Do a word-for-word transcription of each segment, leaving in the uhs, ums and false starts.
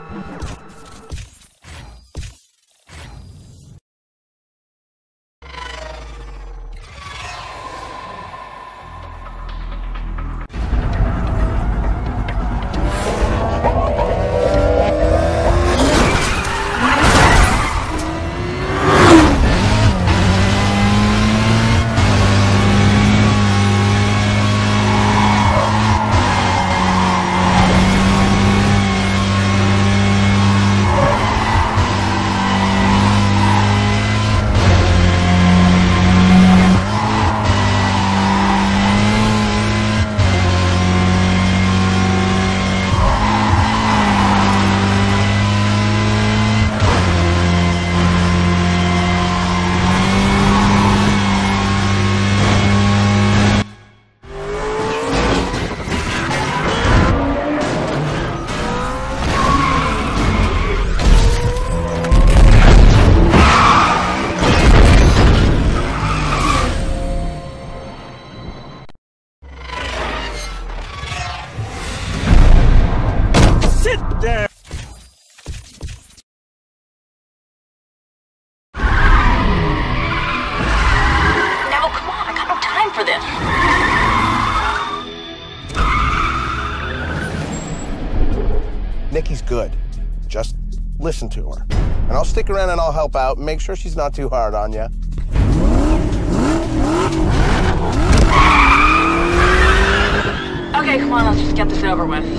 Nikki's good. Just listen to her. And I'll stick around and I'll help out. Make sure she's not too hard on you. Okay, come on, let's just get this over with.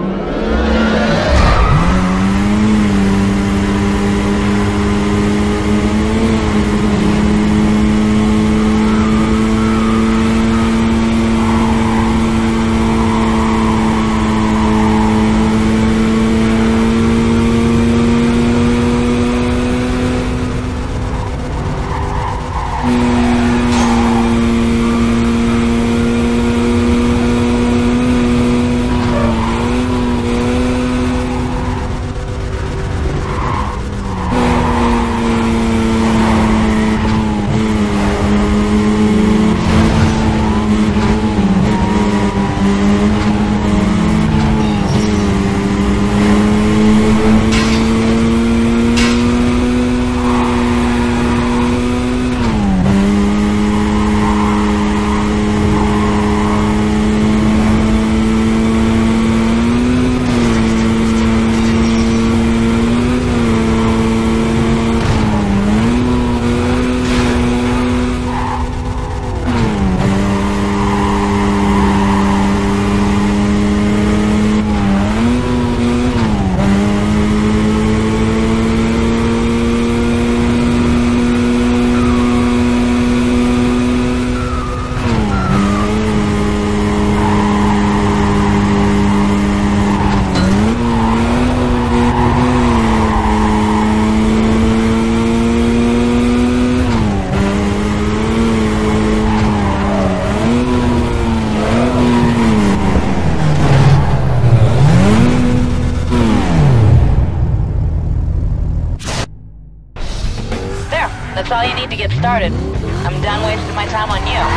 That's all you need to get started. I'm done wasting my time on you.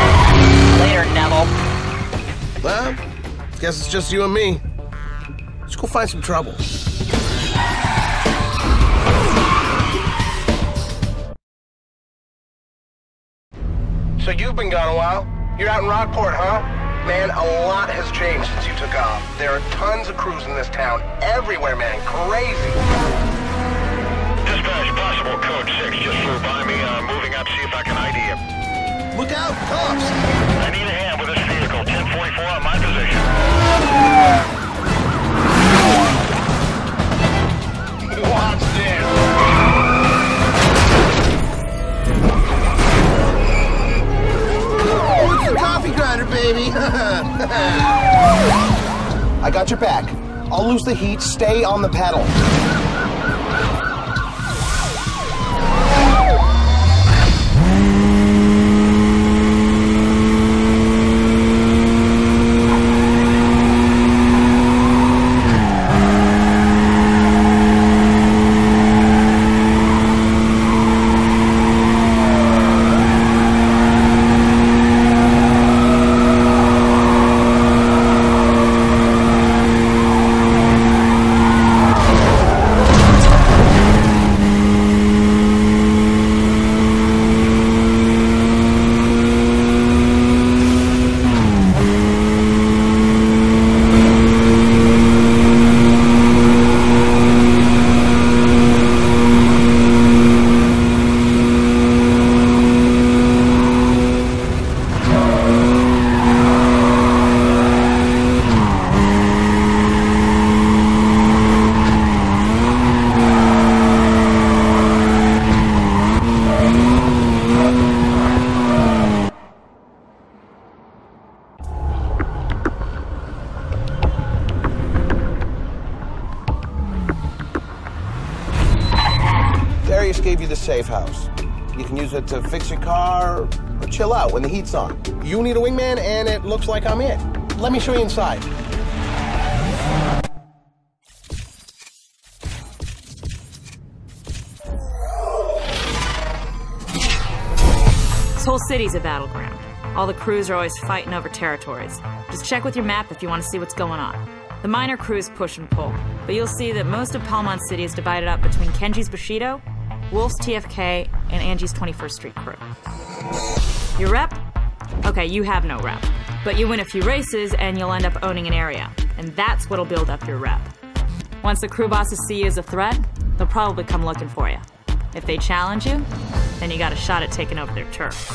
Later, Neville. Well, guess it's just you and me. Let's go find some trouble. So you've been gone a while. You're out in Rockport, huh? Man, a lot has changed since you took off. There are tons of crews in this town. Everywhere, man. Crazy. Dispatch, possible code six just flew by me. I'm uh, moving up, see if I can I D him. Look out, cops! I need a hand with this vehicle. ten forty-four on my position. Watch this! Oh, it's the coffee grinder, baby! I got your back. I'll lose the heat. Stay on the pedal. gave you the safe house. You can use it to fix your car or chill out when the heat's on. You need a wingman, and it looks like I'm it. Let me show you inside. This whole city's a battleground. All the crews are always fighting over territories. Just check with your map if you want to see what's going on. The minor crews push and pull, but you'll see that most of Palmont City is divided up between Kenji's Bushido, Wolf's T F K, and Angie's twenty-first Street crew. Your rep? Okay, you have no rep. But you win a few races and you'll end up owning an area. And that's what'll build up your rep. Once the crew bosses see you as a threat, they'll probably come looking for you. If they challenge you, then you got a shot at taking over their turf.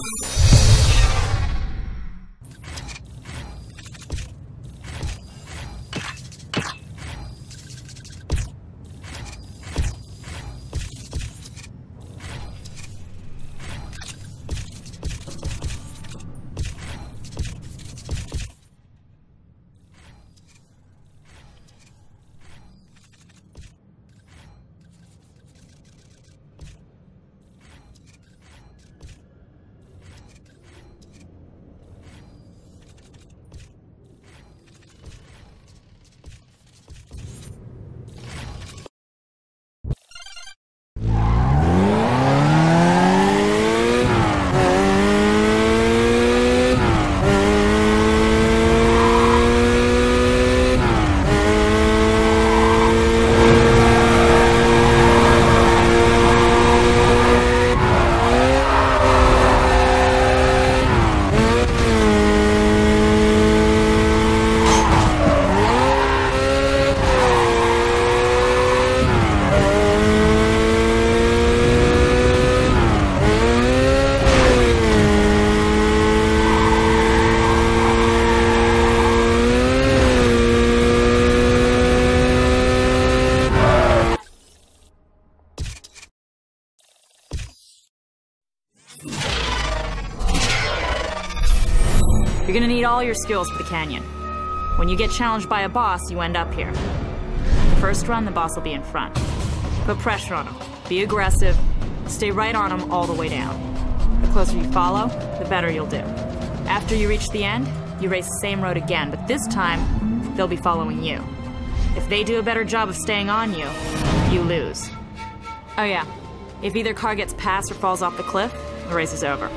You're gonna need all your skills for the canyon. When you get challenged by a boss, you end up here. The first run, the boss will be in front. Put pressure on him. Be aggressive. Stay right on him all the way down. The closer you follow, the better you'll do. After you reach the end, you race the same road again, but this time, they'll be following you. If they do a better job of staying on you, you lose. Oh yeah, if either car gets past or falls off the cliff, the race is over.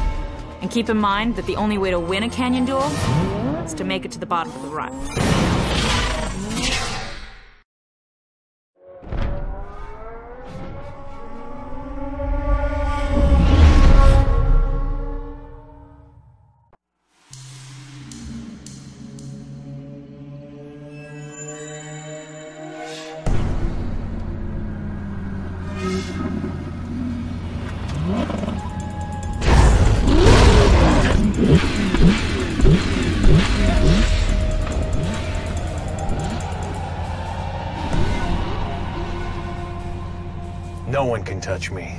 And keep in mind that the only way to win a canyon duel is to make it to the bottom of the run. No one can touch me.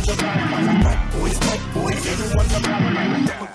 Bad boys, bad boys, everyone's a bad boy.